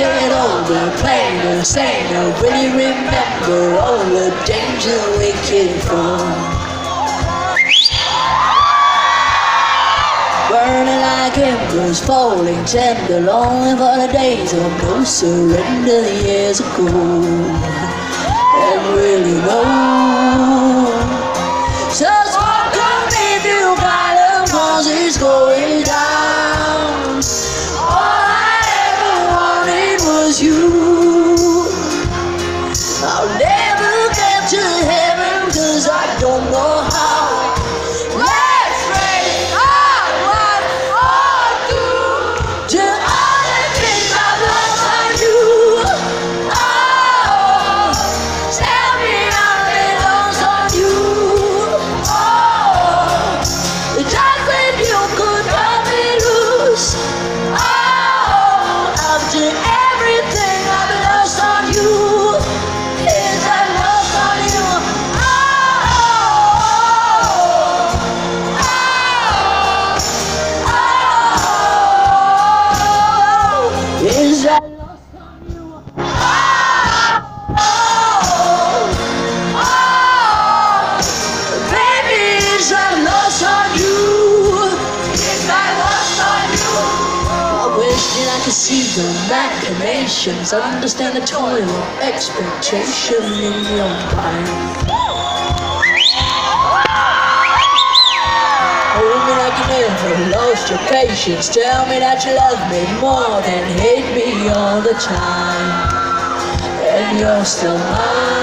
get older, plainer, saner, really remember all the danger we came from. Burning like embers, falling tender, longing for the days of no surrender years ago. And really know, just walk on if you got them, 'cause it's going down. All I ever wanted was you. I'll never get to heaven 'cause I don't know how. Let's pray I want to all the things I've lost on you. Oh, tell me I've been lost on you. Oh, just if you could cut me loose. Oh, after everything I've lost on you. Is that lost on you? Baby, is that lost on you? Is that lost on you? I wish that I could see the machinations, understand the toil of expectation in your mind. Hold me like you never lost your patience. Tell me that you love me more than hate me all the time. And you're still mine.